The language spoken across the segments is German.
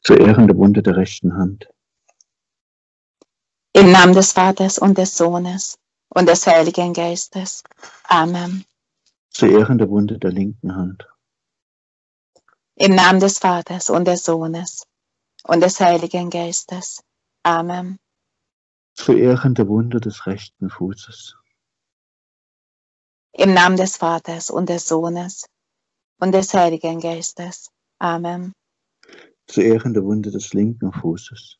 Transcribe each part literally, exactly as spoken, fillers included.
Zu Ehren der Wunde der rechten Hand. Im Namen des Vaters und des Sohnes und des Heiligen Geistes. Amen. Zu Ehren der Wunde der linken Hand. Im Namen des Vaters und des Sohnes und des Heiligen Geistes. Amen. Zu Ehren der Wunde des rechten Fußes. Im Namen des Vaters und des Sohnes und des Heiligen Geistes. Amen. Zu Ehren der Wunde des linken Fußes.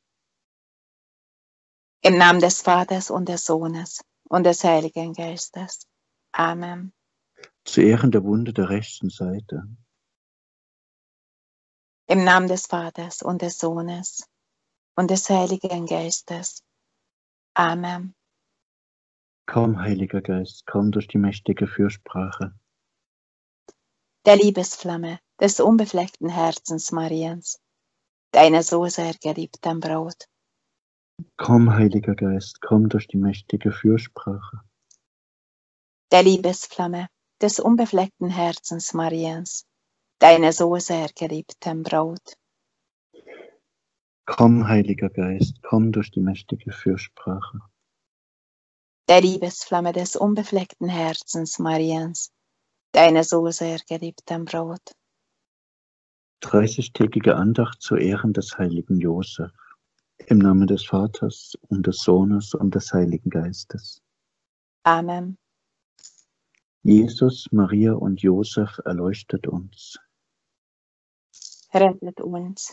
Im Namen des Vaters und des Sohnes und des Heiligen Geistes. Amen. Zu Ehren der Wunde der rechten Seite. Im Namen des Vaters und des Sohnes und des Heiligen Geistes. Amen. Komm, Heiliger Geist, komm durch die mächtige Fürsprache. Der Liebesflamme des unbefleckten Herzens Mariens, deiner so sehr geliebten Braut. Komm, Heiliger Geist, komm durch die mächtige Fürsprache. Der Liebesflamme des unbefleckten Herzens Mariens, deiner so sehr geliebten Braut. Komm, Heiliger Geist, komm durch die mächtige Fürsprache. Der Liebesflamme des unbefleckten Herzens Mariens, deiner so sehr geliebten Braut. dreißigtägige Andacht zu Ehren des heiligen Josef. Im Namen des Vaters und des Sohnes und des Heiligen Geistes. Amen. Jesus, Maria und Josef, erleuchtet uns. Rettet uns.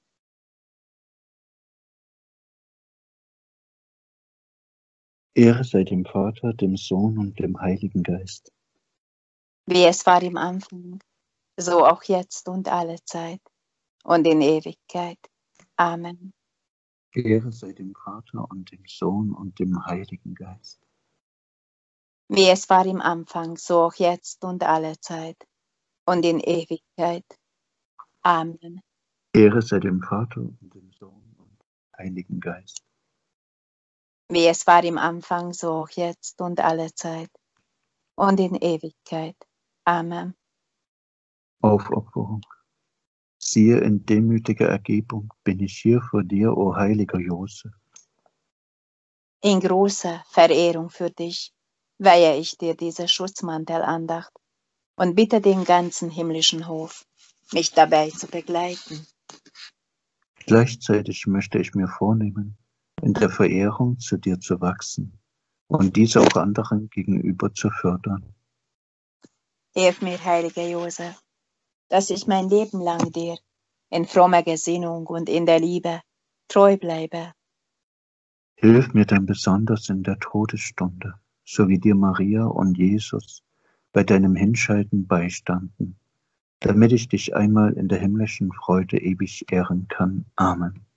Ehre sei dem Vater, dem Sohn und dem Heiligen Geist. Wie es war im Anfang, so auch jetzt und alle Zeit und in Ewigkeit. Amen. Ehre sei dem Vater und dem Sohn und dem Heiligen Geist. Wie es war im Anfang, so auch jetzt und alle Zeit und in Ewigkeit. Amen. Ehre sei dem Vater und dem Sohn und dem Heiligen Geist. Wie es war im Anfang, so auch jetzt und alle Zeit und in Ewigkeit. Amen. Aufopferung. Siehe, in demütiger Ergebung bin ich hier vor dir, o heiliger Josef. In großer Verehrung für dich weihe ich dir diese Schutzmantelandacht und bitte den ganzen himmlischen Hof, mich dabei zu begleiten. Gleichzeitig möchte ich mir vornehmen, in der Verehrung zu dir zu wachsen und diese auch anderen gegenüber zu fördern. Hilf mir, heiliger Josef, dass ich mein Leben lang dir in frommer Gesinnung und in der Liebe treu bleibe. Hilf mir dann besonders in der Todesstunde, so wie dir Maria und Jesus bei deinem Hinscheiden beistanden, damit ich dich einmal in der himmlischen Freude ewig ehren kann. Amen.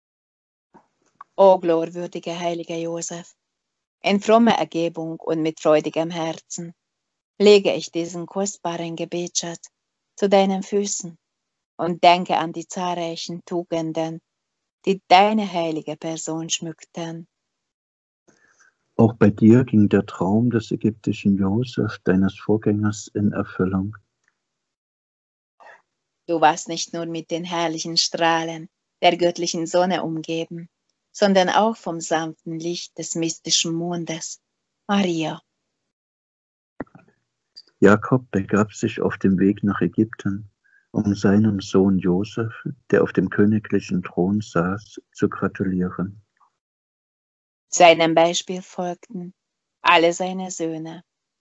O glorwürdiger heiliger Josef, in frommer Ergebung und mit freudigem Herzen lege ich diesen kostbaren Gebetsschatz zu deinen Füßen und denke an die zahlreichen Tugenden, die deine heilige Person schmückten. Auch bei dir ging der Traum des ägyptischen Josef, deines Vorgängers, in Erfüllung. Du warst nicht nur mit den herrlichen Strahlen der göttlichen Sonne umgeben, sondern auch vom sanften Licht des mystischen Mondes, Maria. Jakob begab sich auf dem Weg nach Ägypten, um seinem Sohn Josef, der auf dem königlichen Thron saß, zu gratulieren. Seinem Beispiel folgten alle seine Söhne.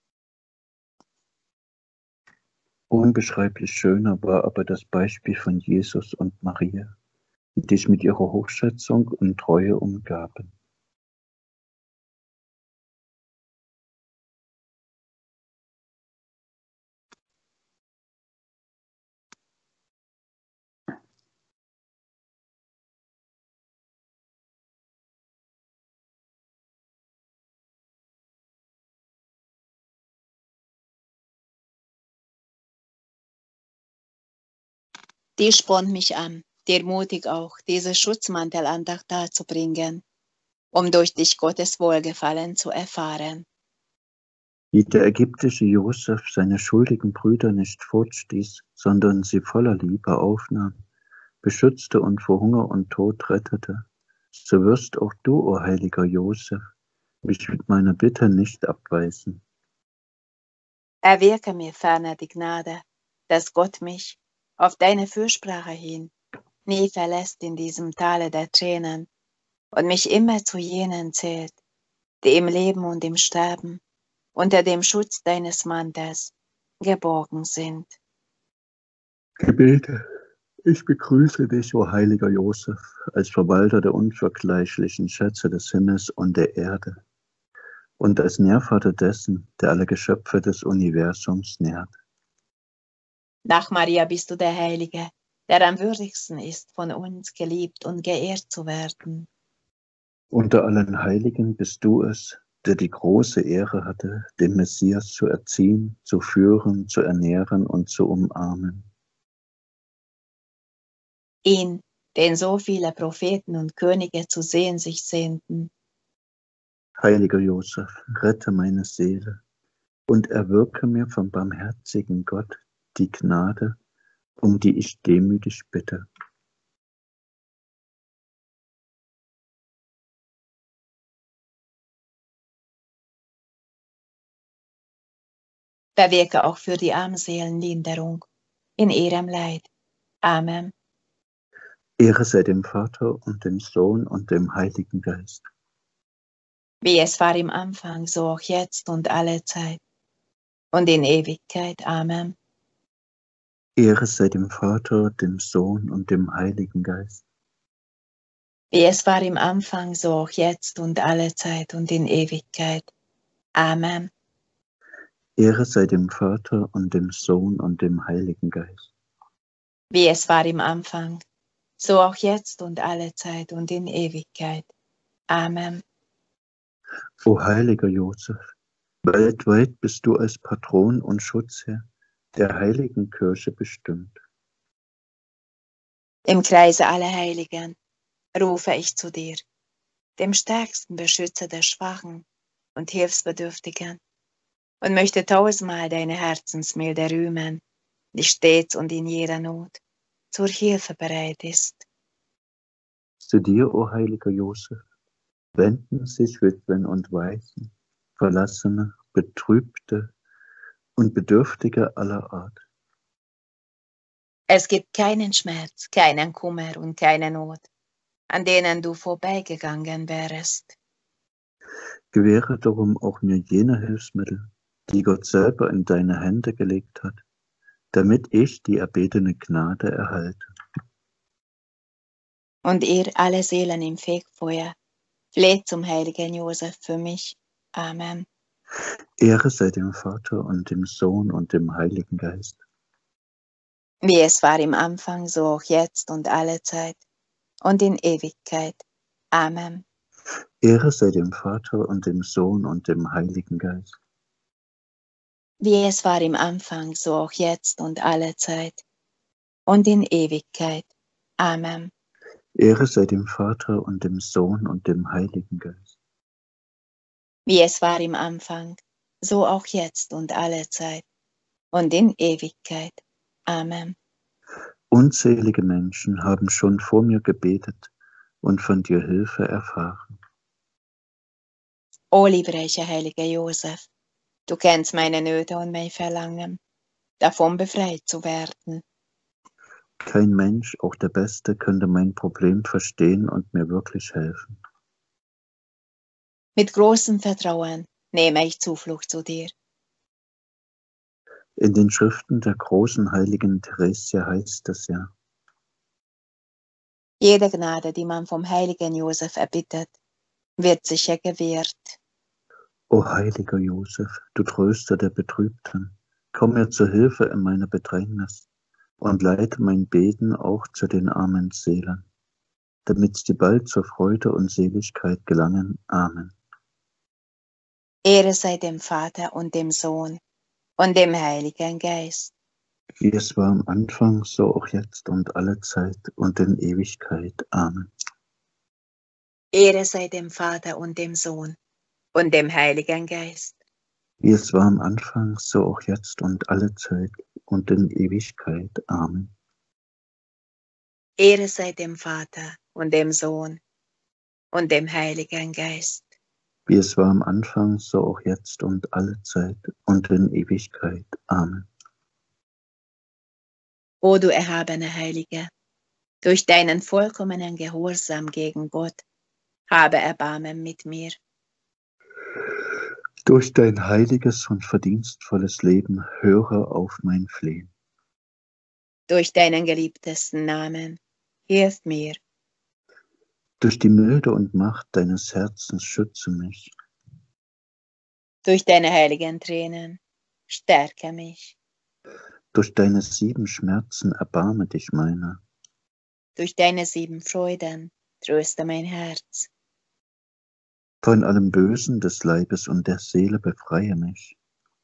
Unbeschreiblich schöner war aber das Beispiel von Jesus und Maria, die dich mit ihrer Hochschätzung und Treue umgaben. Die spornt mich an, dir mutig auch diese Schutzmantelandacht darzubringen, um durch dich Gottes Wohlgefallen zu erfahren. Wie der ägyptische Josef seine schuldigen Brüder nicht fortstieß, sondern sie voller Liebe aufnahm, beschützte und vor Hunger und Tod rettete, so wirst auch du, o heiliger Josef, mich mit meiner Bitte nicht abweisen. Erwirke mir ferner die Gnade, dass Gott mich auf deine Fürsprache hin nie verlässt in diesem Tale der Tränen und mich immer zu jenen zählt, die im Leben und im Sterben unter dem Schutz deines Mantels geborgen sind. Gebete. Ich begrüße dich, o heiliger Josef, als Verwalter der unvergleichlichen Schätze des Himmels und der Erde und als Nährvater dessen, der alle Geschöpfe des Universums nährt. Nach Maria bist du der Heilige, der am würdigsten ist, von uns geliebt und geehrt zu werden. Unter allen Heiligen bist du es, der die große Ehre hatte, den Messias zu erziehen, zu führen, zu ernähren und zu umarmen. Ihn, den so viele Propheten und Könige zu sehen sich sehnten. Heiliger Josef, rette meine Seele und erwirke mir vom barmherzigen Gott die Gnade, um die ich demütig bitte. Bewirke auch für die Armseelen Linderung in ihrem Leid. Amen. Ehre sei dem Vater und dem Sohn und dem Heiligen Geist. Wie es war im Anfang, so auch jetzt und alle Zeit und in Ewigkeit. Amen. Ehre sei dem Vater, dem Sohn und dem Heiligen Geist. Wie es war im Anfang, so auch jetzt und alle Zeit und in Ewigkeit. Amen. Ehre sei dem Vater und dem Sohn und dem Heiligen Geist. Wie es war im Anfang, so auch jetzt und alle Zeit und in Ewigkeit. Amen. O heiliger Josef, weltweit bist du als Patron und Schutzherr der heiligen Kirche bestimmt. Im Kreise aller Heiligen rufe ich zu dir, dem stärksten Beschützer der Schwachen und Hilfsbedürftigen, und möchte tausendmal deine Herzensmilde rühmen, die stets und in jeder Not zur Hilfe bereit ist. Zu dir, o heiliger Josef, wenden sich Witwen und Waisen, Verlassene, Betrübte und Bedürftige aller Art. Es gibt keinen Schmerz, keinen Kummer und keine Not, an denen du vorbeigegangen wärest. Gewähre darum auch mir jene Hilfsmittel, die Gott selber in deine Hände gelegt hat, damit ich die erbetene Gnade erhalte. Und ihr alle Seelen im Fegfeuer, fleht zum heiligen Josef für mich. Amen. Ehre sei dem Vater und dem Sohn und dem Heiligen Geist. Wie es war im Anfang, so auch jetzt und alle Zeit und in Ewigkeit. Amen. Ehre sei dem Vater und dem Sohn und dem Heiligen Geist. Wie es war im Anfang, so auch jetzt und alle Zeit und in Ewigkeit. Amen. Ehre sei dem Vater und dem Sohn und dem Heiligen Geist. Wie es war im Anfang, so auch jetzt und alle Zeit und in Ewigkeit. Amen. Unzählige Menschen haben schon vor mir gebetet und von dir Hilfe erfahren. O liebreicher heiliger Josef, du kennst meine Nöte und mein Verlangen, davon befreit zu werden. Kein Mensch, auch der Beste, könnte mein Problem verstehen und mir wirklich helfen. Mit großem Vertrauen nehme ich Zuflucht zu dir. In den Schriften der großen heiligen Theresia heißt es ja: Jede Gnade, die man vom heiligen Josef erbittet, wird sicher gewährt. O heiliger Josef, du Tröster der Betrübten, komm mir zur Hilfe in meiner Bedrängnis und leite mein Beten auch zu den armen Seelen, damit sie bald zur Freude und Seligkeit gelangen. Amen. Ehre sei dem Vater und dem Sohn und dem Heiligen Geist. Wie es war am Anfang, so auch jetzt und alle Zeit und in Ewigkeit. Amen. Ehre sei dem Vater und dem Sohn und dem Heiligen Geist. Wie es war am Anfang, so auch jetzt und alle Zeit und in Ewigkeit. Amen. Ehre sei dem Vater und dem Sohn und dem Heiligen Geist. Wie es war am Anfang, so auch jetzt und alle Zeit und in Ewigkeit. Amen. O du erhabene Heilige, durch deinen vollkommenen Gehorsam gegen Gott, habe Erbarmen mit mir. Durch dein heiliges und verdienstvolles Leben höre auf mein Flehen. Durch deinen geliebtesten Namen, hilf mir. Durch die Milde und Macht deines Herzens schütze mich. Durch deine heiligen Tränen, stärke mich. Durch deine sieben Schmerzen erbarme dich meiner. Durch deine sieben Freuden, tröste mein Herz. Von allem Bösen des Leibes und der Seele befreie mich.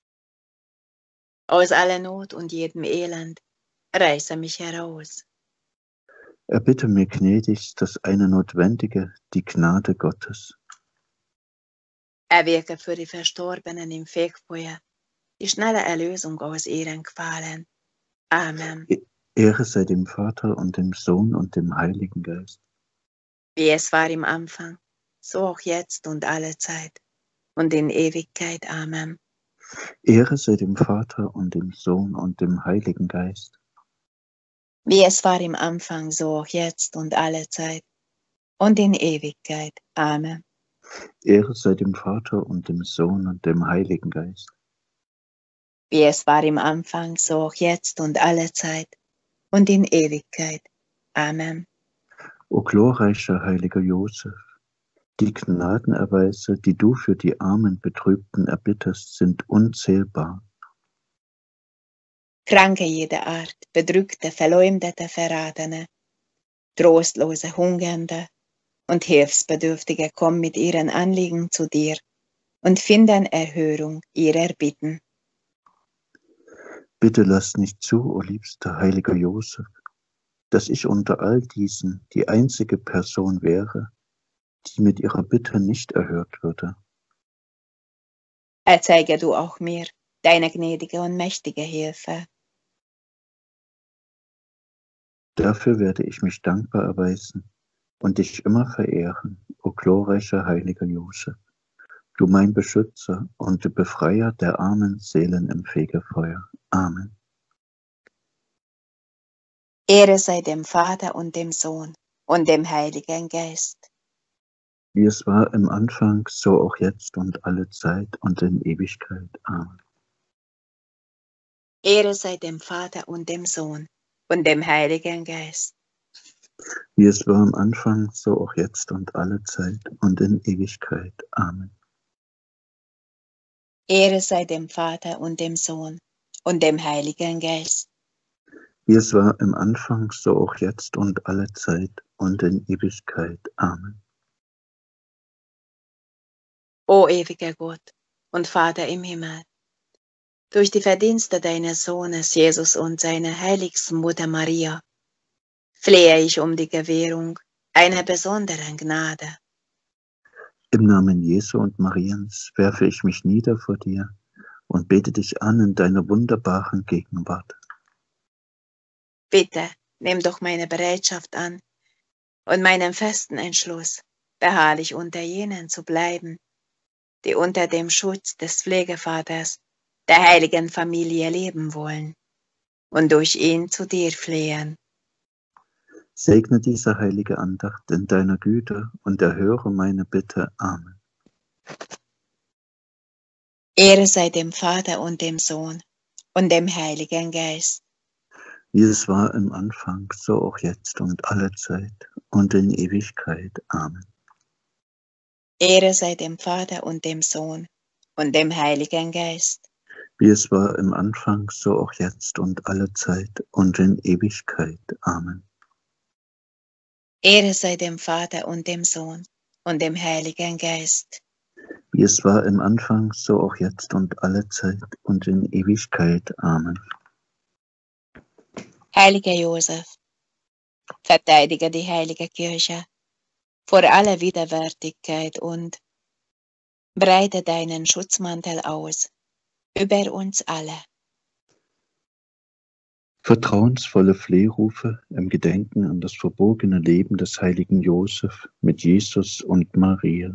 Aus aller Not und jedem Elend, reiße mich heraus. Erbitte mir gnädigst das eine Notwendige, die Gnade Gottes. Erwirke für die Verstorbenen im Fegfeuer die schnelle Erlösung aus ihren Qualen. Amen. Ehre sei dem Vater und dem Sohn und dem Heiligen Geist. Wie es war im Anfang, so auch jetzt und alle Zeit und in Ewigkeit. Amen. Ehre sei dem Vater und dem Sohn und dem Heiligen Geist. Wie es war im Anfang, so auch jetzt und alle Zeit und in Ewigkeit. Amen. Ehre sei dem Vater und dem Sohn und dem Heiligen Geist. Wie es war im Anfang, so auch jetzt und alle Zeit und in Ewigkeit. Amen. O glorreicher heiliger Josef, die Gnadenerweise, die du für die armen Betrübten erbittest, sind unzählbar. Kranke jeder Art, Bedrückte, Verleumdete, Verratene, Trostlose, Hungernde und Hilfsbedürftige kommen mit ihren Anliegen zu dir und finden Erhörung ihrer Bitten. Bitte lass nicht zu, o liebster heiliger Josef, dass ich unter all diesen die einzige Person wäre, die mit ihrer Bitte nicht erhört würde. Erzeige du auch mir deine gnädige und mächtige Hilfe. Dafür werde ich mich dankbar erweisen und dich immer verehren, o glorreicher heiliger Josef, du mein Beschützer und du Befreier der armen Seelen im Fegefeuer. Amen. Ehre sei dem Vater und dem Sohn und dem Heiligen Geist. Wie es war im Anfang, so auch jetzt und alle Zeit und in Ewigkeit. Amen. Ehre sei dem Vater und dem Sohn und dem Heiligen Geist. Wie es war am Anfang, so auch jetzt und alle Zeit und in Ewigkeit. Amen. Ehre sei dem Vater und dem Sohn und dem Heiligen Geist. Wie es war im Anfang, so auch jetzt und alle Zeit und in Ewigkeit. Amen. O ewiger Gott und Vater im Himmel, durch die Verdienste deines Sohnes Jesus und seiner heiligsten Mutter Maria, flehe ich um die Gewährung einer besonderen Gnade. Im Namen Jesu und Mariens werfe ich mich nieder vor dir und bete dich an in deiner wunderbaren Gegenwart. Bitte, nimm doch meine Bereitschaft an und meinen festen Entschluss, beharrlich unter jenen zu bleiben, die unter dem Schutz des Pflegevaters der heiligen Familie leben wollen und durch ihn zu dir flehen. Segne diese heilige Andacht in deiner Güte und erhöre meine Bitte. Amen. Ehre sei dem Vater und dem Sohn und dem Heiligen Geist. Wie es war im Anfang, so auch jetzt und alle Zeit und in Ewigkeit. Amen. Ehre sei dem Vater und dem Sohn und dem Heiligen Geist. Wie es war im Anfang, so auch jetzt und alle Zeit und in Ewigkeit. Amen. Ehre sei dem Vater und dem Sohn und dem Heiligen Geist. Wie es war im Anfang, so auch jetzt und alle Zeit und in Ewigkeit. Amen. Heiliger Josef, verteidige die heilige Kirche vor aller Widerwärtigkeit und breite deinen Schutzmantel aus über uns alle. Vertrauensvolle Flehrufe im Gedenken an das verborgene Leben des heiligen Josef mit Jesus und Maria.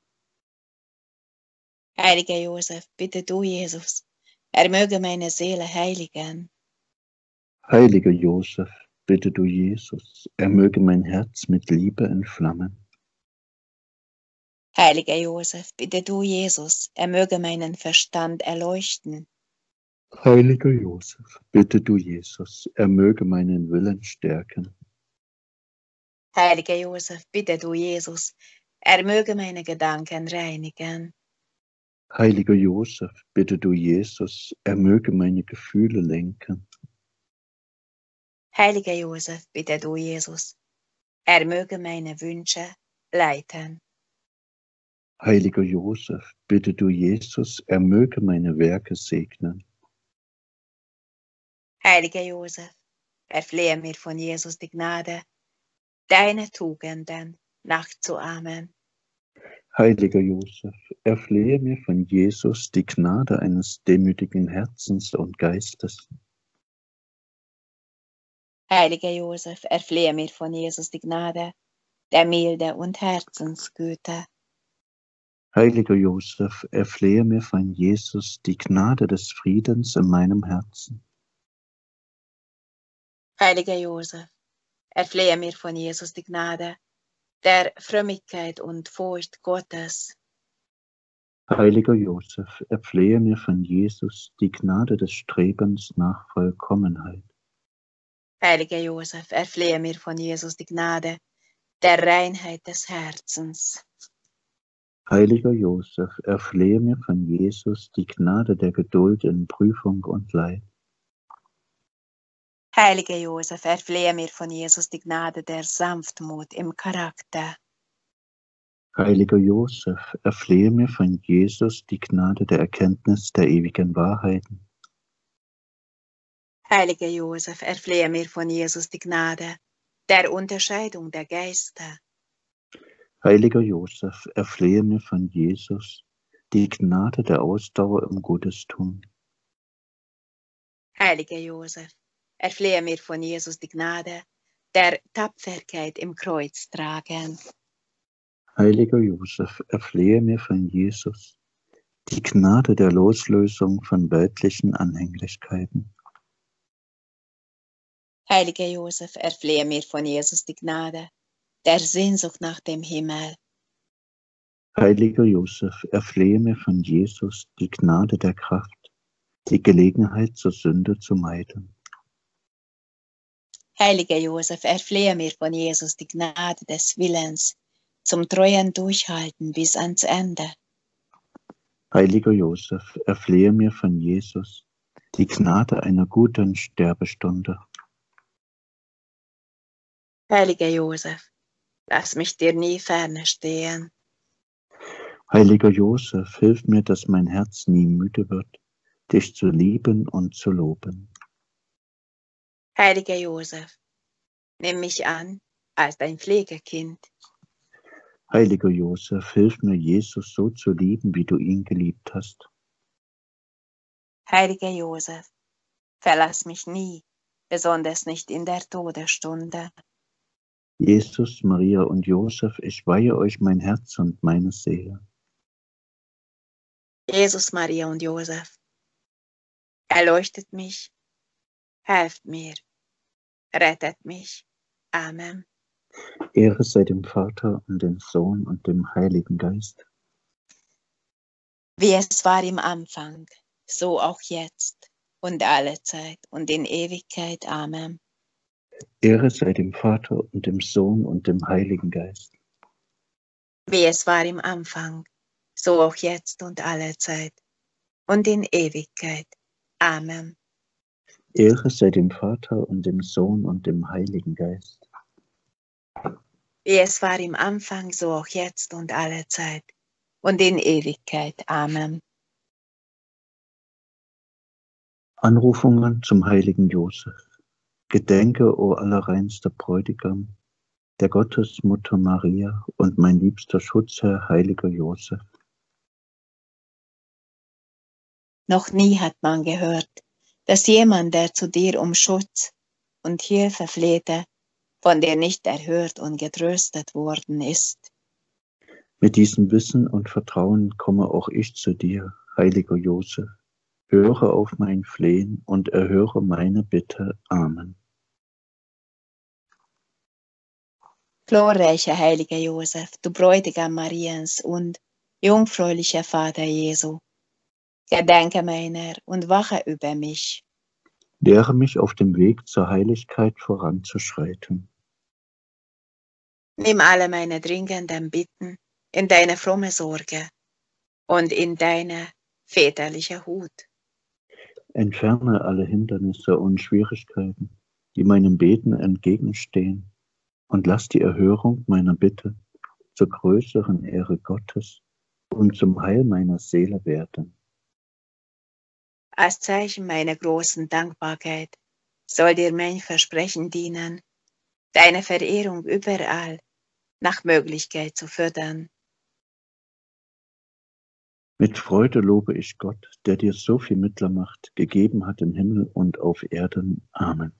Heiliger Josef, bitte du Jesus, er möge meine Seele heiligen. Heiliger Josef, bitte du Jesus, er möge mein Herz mit Liebe entflammen. Heiliger Josef, bitte du Jesus, er möge meinen Verstand erleuchten. Heiliger Josef, bitte du Jesus, er möge meinen Willen stärken. Heiliger Josef, bitte du Jesus, er möge meine Gedanken reinigen. Heiliger Josef, bitte du Jesus, er möge meine Gefühle lenken. Heiliger Josef, bitte du Jesus, er möge meine Wünsche leiten. Heiliger Josef, bitte du Jesus, er möge meine Werke segnen. Heiliger Josef, erflehe mir von Jesus die Gnade, deine Tugenden nachzuahmen. Heiliger Josef, erflehe mir von Jesus die Gnade eines demütigen Herzens und Geistes. Heiliger Josef, erflehe mir von Jesus die Gnade der Milde und Herzensgüte. Heiliger Josef, erflehe mir von Jesus die Gnade des Friedens in meinem Herzen. Heiliger Josef, erflehe mir von Jesus die Gnade der Frömmigkeit und Furcht Gottes. Heiliger Josef, erflehe mir von Jesus die Gnade des Strebens nach Vollkommenheit. Heiliger Josef, erflehe mir von Jesus die Gnade der Reinheit des Herzens. Heiliger Josef, erflehe mir von Jesus die Gnade der Geduld in Prüfung und Leid. Heiliger Josef, erflehe mir von Jesus die Gnade der Sanftmut im Charakter. Heiliger Josef, erflehe mir von Jesus die Gnade der Erkenntnis der ewigen Wahrheiten. Heiliger Josef, erflehe mir von Jesus die Gnade der Unterscheidung der Geister. Heiliger Josef, erflehe mir von Jesus die Gnade der Ausdauer im Guttestun. Heiliger Josef, erflehe mir von Jesus die Gnade der Tapferkeit im Kreuztragen. Heiliger Josef, erflehe mir von Jesus die Gnade der Loslösung von weltlichen Anhänglichkeiten. Heiliger Josef, erflehe mir von Jesus die Gnade der Sehnsucht nach dem Himmel. Heiliger Josef, erflehe mir von Jesus die Gnade der Kraft, die Gelegenheit zur Sünde zu meiden. Heiliger Josef, erflehe mir von Jesus die Gnade des Willens zum treuen Durchhalten bis ans Ende. Heiliger Josef, erflehe mir von Jesus die Gnade einer guten Sterbestunde. Heiliger Josef, lass mich dir nie ferne stehen. Heiliger Josef, hilf mir, dass mein Herz nie müde wird, dich zu lieben und zu loben. Heiliger Josef, nimm mich an als dein Pflegekind. Heiliger Josef, hilf mir, Jesus so zu lieben, wie du ihn geliebt hast. Heiliger Josef, verlass mich nie, besonders nicht in der Todesstunde. Jesus, Maria und Josef, ich weihe euch mein Herz und meine Seele. Jesus, Maria und Josef, erleuchtet mich, helft mir, rettet mich. Amen. Ehre sei dem Vater und dem Sohn und dem Heiligen Geist. Wie es war im Anfang, so auch jetzt und alle Zeit und in Ewigkeit. Amen. Ehre sei dem Vater und dem Sohn und dem Heiligen Geist. Wie es war im Anfang, so auch jetzt und alle Zeit und in Ewigkeit. Amen. Ehre sei dem Vater und dem Sohn und dem Heiligen Geist. Wie es war im Anfang, so auch jetzt und alle Zeit und in Ewigkeit. Amen. Anrufungen zum heiligen Josef. Gedenke, o allerreinster Bräutigam, der Gottesmutter Maria und mein liebster Schutzherr, heiliger Josef. Noch nie hat man gehört, dass jemand, der zu dir um Schutz und Hilfe flehte, von dir nicht erhört und getröstet worden ist. Mit diesem Wissen und Vertrauen komme auch ich zu dir, heiliger Josef. Höre auf mein Flehen und erhöre meine Bitte. Amen. Glorreicher heiliger Josef, du Bräutigam Mariens und jungfräulicher Vater Jesu, gedenke meiner und wache über mich. Lehre mich auf dem Weg zur Heiligkeit voranzuschreiten. Nimm alle meine dringenden Bitten in deine fromme Sorge und in deine väterliche Hut. Entferne alle Hindernisse und Schwierigkeiten, die meinem Beten entgegenstehen, und lass die Erhörung meiner Bitte zur größeren Ehre Gottes und zum Heil meiner Seele werden. Als Zeichen meiner großen Dankbarkeit soll dir mein Versprechen dienen, deine Verehrung überall nach Möglichkeit zu fördern. Mit Freude lobe ich Gott, der dir so viel Mittlermacht gegeben hat im Himmel und auf Erden. Amen.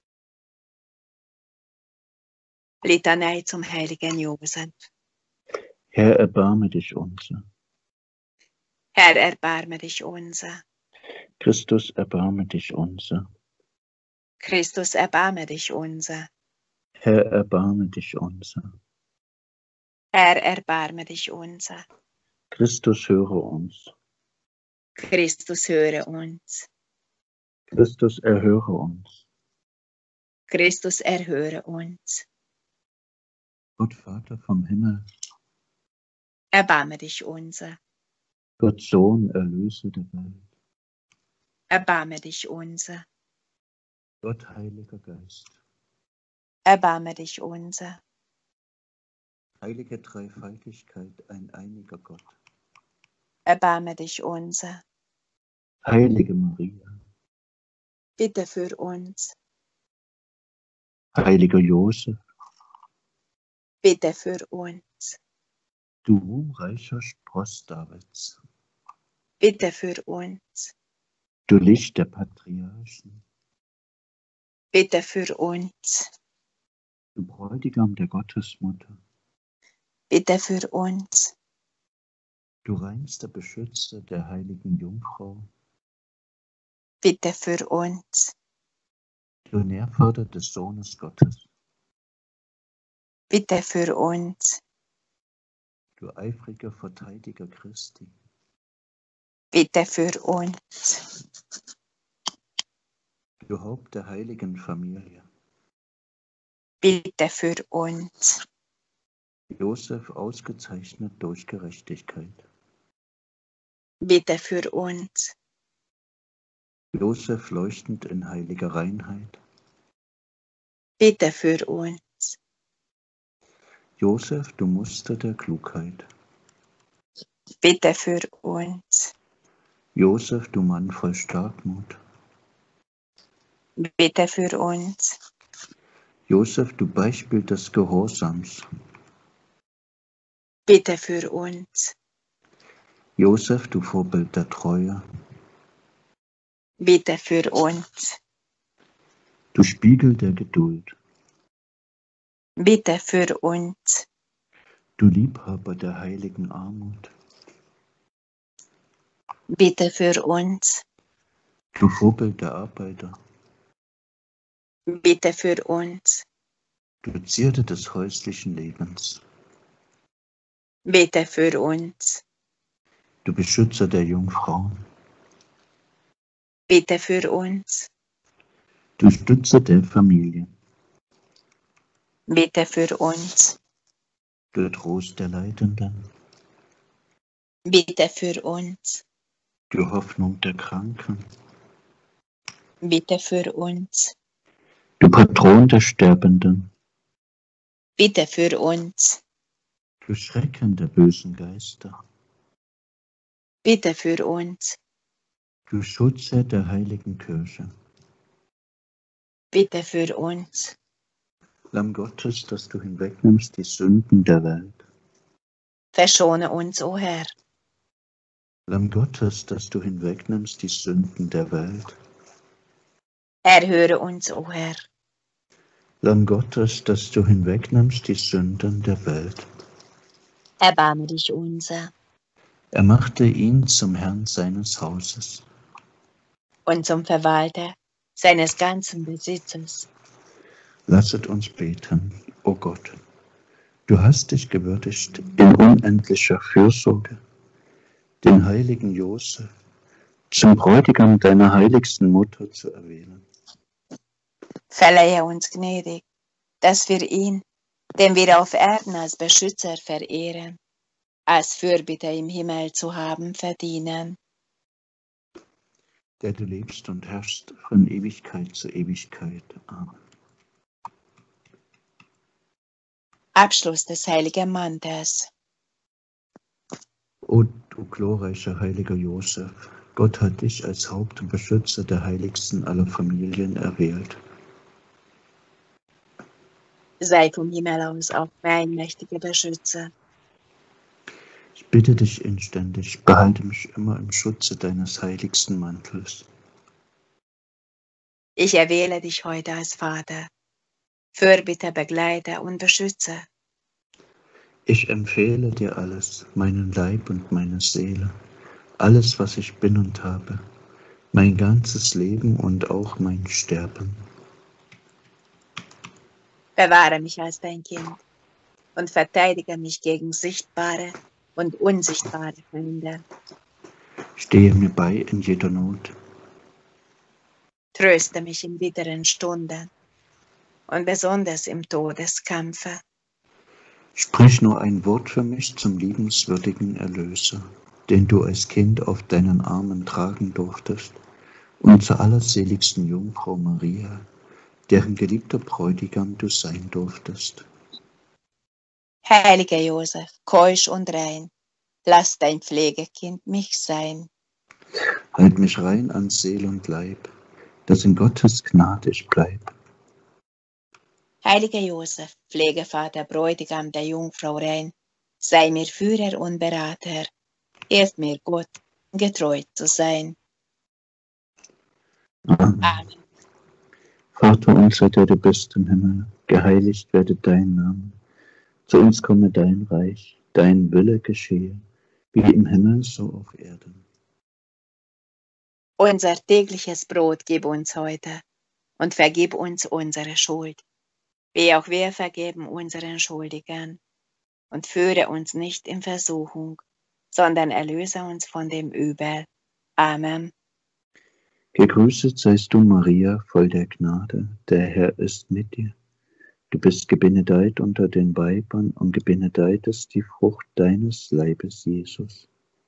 Litanei zum heiligen Josef. Herr, erbarme dich unser. Herr, erbarme dich unser. Christus, erbarme dich unser. Christus, erbarme dich unser. Herr, erbarme dich unser. Herr, erbarme dich unser. Christus, höre uns. Christus, höre uns. Christus, erhöre uns. Christus, erhöre uns. Gott, Vater vom Himmel, Erbarme dich unser. Gott, Sohn, Erlöser der Welt, Erbarme dich unser. Gott, Heiliger Geist, Erbarme dich unser. heilige Dreifaltigkeit, ein einiger Gott, Erbarme dich unser. heilige Maria, Bitte für uns. heiliger Josef, Bitte für uns. du ruhmreicher Spross Davids, Bitte für uns. du Licht der Patriarchen, Bitte für uns. du Bräutigam der Gottesmutter, Bitte für uns. du reinster Beschützer der heiligen Jungfrau, Bitte für uns. du Nährvater des Sohnes Gottes, Bitte für uns. du eifriger Verteidiger Christi, Bitte für uns. du Haupt der heiligen Familie, Bitte für uns. Josef ausgezeichnet durch Gerechtigkeit, Bitte für uns. Josef leuchtend in heiliger Reinheit, Bitte für uns. Josef, du Muster der Klugheit, Bitte für uns. Josef, du Mann voll Starkmut, Bitte für uns. Josef, du Beispiel des Gehorsams, Bitte für uns. Josef, du Vorbild der Treue, Bitte für uns. du Spiegel der Geduld, Bitte für uns. du Liebhaber der heiligen Armut, Bitte für uns. du Vorbild der Arbeiter, Bitte für uns. du Zierde des häuslichen Lebens, Bitte für uns. du Beschützer der Jungfrauen, Bitte für uns. du Stützer der Familie, Bitte für uns. du Trost der Leidenden, Bitte für uns. du Hoffnung der Kranken, Bitte für uns. du Patron der Sterbenden, Bitte für uns. du Schrecken der bösen Geister, Bitte für uns. du Schutzherr der heiligen Kirche, Bitte für uns. Lamm Gottes, dass du hinwegnimmst die Sünden der Welt, Verschone uns, o Herr. Lamm Gottes, dass du hinwegnimmst die Sünden der Welt, Erhöre uns, o Herr. Lamm Gottes, dass du hinwegnimmst die Sünden der Welt. Erbarme dich unser. Er machte ihn zum Herrn seines Hauses Und zum Verwalter seines ganzen Besitzes. Lasset uns beten, o Gott. Du hast dich gewürdigt, in unendlicher Fürsorge den heiligen Josef zum Bräutigam deiner heiligsten Mutter zu erwählen. Verleihe uns gnädig, dass wir ihn, den wir auf Erden als Beschützer verehren, als Fürbitter im Himmel zu haben verdienen. Der du lebst und herrschst von Ewigkeit zu Ewigkeit. Amen. Abschluss des heiligen Mantels. O du glorreicher heiliger Josef, Gott hat dich als Haupt und Beschützer der heiligsten aller Familien erwählt. Sei vom Himmel aus auch mein mächtiger Beschützer. Ich bitte dich inständig, behalte mich immer im Schutze deines heiligsten Mantels. Ich erwähle dich heute als Vater, Fürbitter, Begleiter und Beschützer. Ich empfehle dir alles, meinen Leib und meine Seele, alles, was ich bin und habe, mein ganzes Leben und auch mein Sterben. Bewahre mich als dein Kind und verteidige mich gegen sichtbare und unsichtbare Feinde. Stehe mir bei in jeder Not. Tröste mich in bitteren Stunden und besonders im Todeskampfe. Sprich nur ein Wort für mich zum liebenswürdigen Erlöser, den du als Kind auf deinen Armen tragen durftest, und zur allerseligsten Jungfrau Maria, deren geliebter Bräutigam du sein durftest. Heiliger Josef, keusch und rein, lass dein Pflegekind mich sein. Halt mich rein an Seele und Leib, dass in Gottes Gnade ich bleib. Heiliger Josef, Pflegevater, Bräutigam der Jungfrau rein, sei mir Führer und Berater, hilf mir Gott, getreu zu sein. Amen. Amen. Vater unser, der du bist im Himmel, geheiligt werde dein Name. Zu uns komme dein Reich, dein Wille geschehe, wie im Himmel so auf Erden. Unser tägliches Brot gib uns heute und vergib uns unsere Schuld, wie auch wir vergeben unseren Schuldigern. Und führe uns nicht in Versuchung, sondern erlöse uns von dem Übel. Amen. Gegrüßet seist du, Maria, voll der Gnade, der Herr ist mit dir. Du bist gebenedeit unter den Weibern und gebenedeit ist die Frucht deines Leibes, Jesus.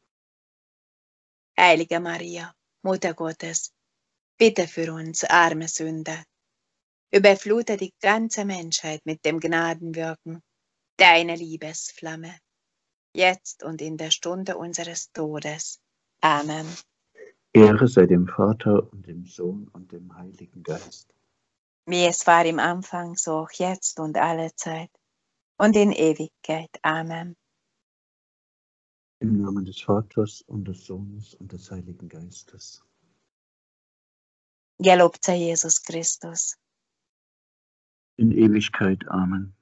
Heilige Maria, Mutter Gottes, bitte für uns arme Sünder. Überflute die ganze Menschheit mit dem Gnadenwirken deiner Liebesflamme, jetzt und in der Stunde unseres Todes. Amen. Ehre sei dem Vater und dem Sohn und dem Heiligen Geist. Wie es war im Anfang, so auch jetzt und alle Zeit und in Ewigkeit. Amen. Im Namen des Vaters und des Sohnes und des Heiligen Geistes. Gelobt sei Jesus Christus. In Ewigkeit. Amen.